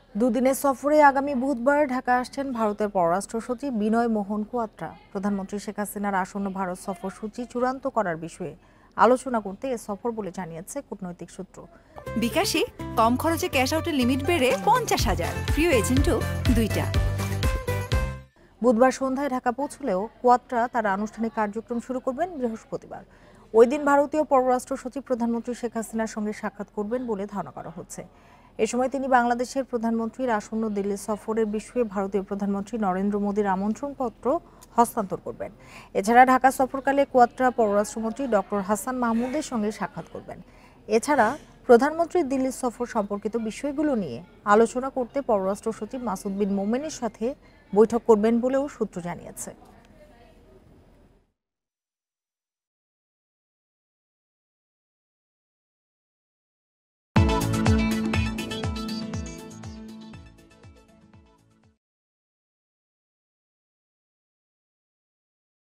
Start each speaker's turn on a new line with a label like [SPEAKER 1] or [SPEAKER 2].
[SPEAKER 1] দুদিনের সফরে আগামী বুধবার ঢাকা আসছেন ভারতের পররাষ্ট্র সচিব বিনয় মোহন কোয়াত্রা। প্রধানমন্ত্রী শেখ হাসিনার আসন্ন ভারত সফর সূচি চূড়ান্ত করার বিষয়ে আলোচনা করতে এ সফর বলে জানিয়েছে কূটনৈতিক সূত্র।
[SPEAKER 2] বিকাশে কম খরচে ক্যাশ আউটের লিমিট বেড়ে 50,000, প্রিয় এজেন্টও 2টা।
[SPEAKER 1] বুধবার সন্ধ্যায় ঢাকা পৌঁছলেও কোয়াত্রা তার আনুষ্ঠানিক কার্যক্রম শুরু করবেন বৃহস্পতিবার। ওই দিন ভারতীয় পররাষ্ট্র সচিব প্রধানমন্ত্রী শেখ হাসিনার সঙ্গে সাক্ষাৎ করবেন বলে ধারণা করা হচ্ছে। এ সময় তিনি বাংলাদেশের প্রধানমন্ত্রীর আসন্ন দিল্লি সফরের বিষয়ে ভারতীয় প্রধানমন্ত্রী নরেন্দ্র মোদীর আমন্ত্রণপত্র হস্তান্তর করবেন। এছাড়া ঢাকা সফরকালে কোয়াত্রা পররাষ্ট্রমন্ত্রী ডক্টর হাসান মাহমুদের সঙ্গে সাক্ষাৎ করবেন। এছাড়া প্রধানমন্ত্রীর দিল্লি সফর সম্পর্কিত বিষয়গুলো নিয়ে আলোচনা করতে পররাষ্ট্র সচিব মাসুদ বিন মোমেনের সাথে বৈঠক করবেন বলেও সূত্র জানিয়েছে।